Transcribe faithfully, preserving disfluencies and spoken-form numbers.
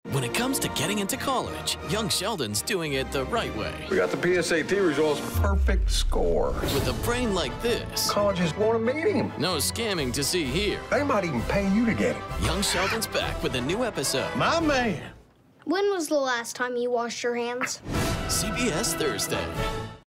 When it comes to getting into college, young Sheldon's doing it the right way. We got the P S A T results. Perfect score. With a brain like this, Colleges want to meet him. no scamming to see here. They might even pay you to get him. Young Sheldon's back with a new episode. My man. When was the last time you washed your hands? C B S Thursday.